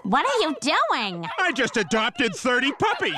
What are you doing? I just adopted 30 puppies.